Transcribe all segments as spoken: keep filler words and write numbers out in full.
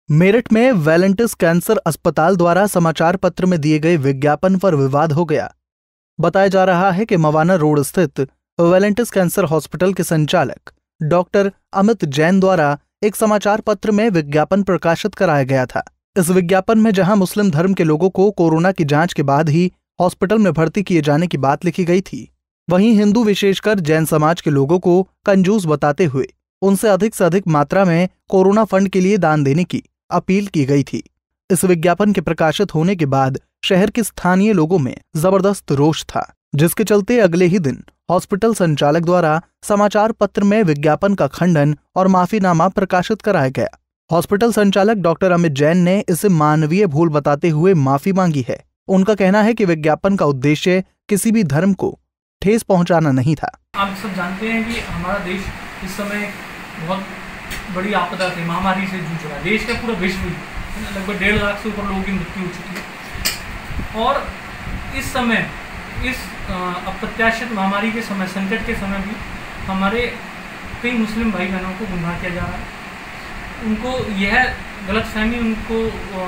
मेरठ में Valentis cancer अस्पताल द्वारा समाचार पत्र में दिए गए विज्ञापन पर विवाद हो गया। बताया जा रहा है कि मवाना रोड स्थित वेलेंटिस कैंसर हॉस्पिटल के संचालक डॉक्टर अमित जैन द्वारा एक समाचार पत्र में विज्ञापन प्रकाशित कराया गया था। इस विज्ञापन में जहां मुस्लिम धर्म के लोगों को कोरोना की जांच के बाद ही हॉस्पिटल में भर्ती किए जाने की बात लिखी गई थी, वहीं हिंदू विशेषकर जैन समाज के लोगों को कंजूस बताते हुए उनसे अधिक से अधिक मात्रा में कोरोना फंड के लिए दान देने की अपील की गई थी। इस विज्ञापन के प्रकाशित होने के बाद शहर के स्थानीय लोगों में जबरदस्त रोष था, जिसके चलते अगले ही दिन हॉस्पिटल संचालक द्वारा समाचार पत्र में विज्ञापन का खंडन और माफीनामा प्रकाशित कराया गया। हॉस्पिटल संचालक डॉक्टर अमित जैन ने इसे मानवीय भूल बताते हुए माफी मांगी है। उनका कहना है कि विज्ञापन का उद्देश्य किसी भी धर्म को ठेस पहुंचाना नहीं था। आप सब जानते हैं कि हमारा देश इस समय बहुत बड़ी आपदा से, महामारी से जूझ रहा है। देश का पूरा विश्व लगभग डेढ़ लाख से ऊपर लोगों की मृत्यु हो चुकी है और इस समय इस अप्रत्याशित महामारी के समय, संकट के समय भी हमारे कई मुस्लिम भाई बहनों को गुमराह किया जा रहा है। उनको यह गलतफहमी उनको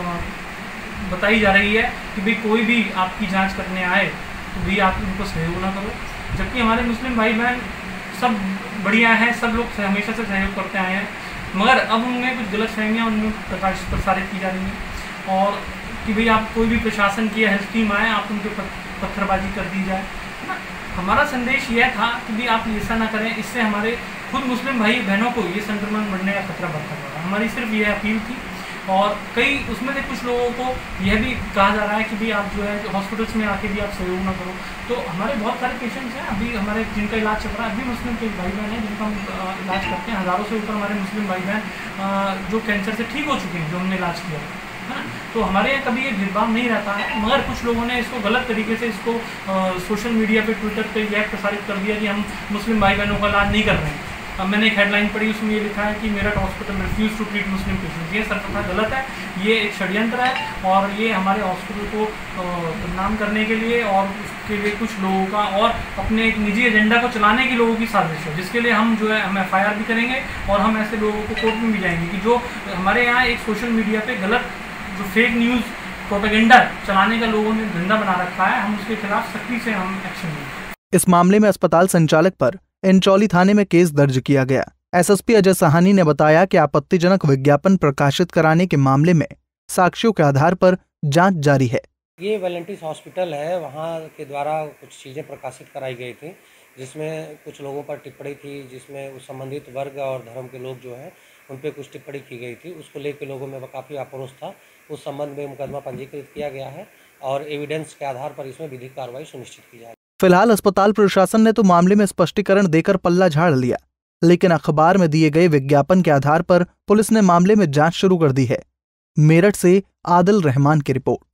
बताई जा रही है कि भाई कोई भी आपकी जांच करने आए तो भी आप उनको सहयोग ना करो, जबकि हमारे मुस्लिम भाई बहन सब बढ़िया हैं, सब लोग हमेशा से सहयोग करते आए हैं। मगर अब उनमें कुछ गलतफहमियाँ उनमें प्रकाश प्रसारित की जा रही हैं और कि भाई आप कोई भी प्रशासन की हेल्थ टीम आए, आप उनके पत्थरबाजी कर दी जाए ना। हमारा संदेश यह था कि भाई आप ऐसा ना करें, इससे हमारे खुद मुस्लिम भाई बहनों को ये संक्रमण बढ़ने का खतरा बढ़ता जा रहा है। हमारी सिर्फ यह अपील थी और कई उसमें से कुछ लोगों को यह भी कहा जा रहा है कि भाई आप जो है हॉस्पिटल्स में आके भी आप सहयोग ना करो। तो हमारे बहुत सारे पेशेंट्स हैं अभी हमारे जिनका इलाज चल रहा है, अभी मुस्लिम के भाई बहन हैं जिनका हम इलाज करते हैं। हज़ारों से ऊपर हमारे मुस्लिम भाई बहन जो कैंसर से ठीक हो चुके हैं, जो हमने इलाज किया है ना। तो हमारे यहाँ कभी ये भेदभाव नहीं रहता है, मगर कुछ लोगों ने इसको गलत तरीके से इसको आ, सोशल मीडिया पे, ट्विटर पे यह प्रसारित कर दिया कि हम मुस्लिम भाई बहनों का इलाज नहीं कर रहे हैं। अब मैंने एक हेडलाइन पढ़ी, उसमें ये लिखा है कि Meerut hospital refuse to treat Muslim patient. ये सर्वथा गलत है, ये एक षड्यंत्र है और ये हमारे हॉस्पिटल को बदनाम करने के लिए और उसके लिए कुछ लोगों का और अपने एक निजी एजेंडा को चलाने की लोगों की साजिश है, जिसके लिए हम जो है हम एफ आई आर भी करेंगे और हम ऐसे लोगों को कोर्ट में भी जाएंगे कि जो हमारे यहाँ एक सोशल मीडिया पे गलत जो फेक न्यूज़ प्रोपेगेंडा चलाने का लोगों ने धंधा बना रखा है, हम उसके खिलाफ सख्ती से हम एक्शन लेंगे। इस मामले में अस्पताल संचालक पर इंचौली थाने में केस दर्ज किया गया। S S P Ajay Sahni ने बताया कि आपत्तिजनक विज्ञापन प्रकाशित कराने के मामले में साक्ष्यों के आधार पर जांच जारी है। ये वेलेंटिस हॉस्पिटल है, वहाँ के द्वारा कुछ चीज़ें प्रकाशित कराई गई थी, जिसमें कुछ लोगों पर टिप्पणी थी, जिसमें उस संबंधित वर्ग और धर्म के लोग जो हैं उन पर कुछ टिप्पणी की गई थी। उसको लेकर लोगों में काफ़ी आक्रोश था। उस संबंध में मुकदमा पंजीकृत किया गया है और एविडेंस के आधार पर इसमें विधिक कार्रवाई सुनिश्चित की जाएगी। फिलहाल अस्पताल प्रशासन ने तो मामले में स्पष्टीकरण देकर पल्ला झाड़ लिया, लेकिन अखबार में दिए गए विज्ञापन के आधार पर पुलिस ने मामले में जांच शुरू कर दी है। मेरठ से आदिल रहमान की रिपोर्ट।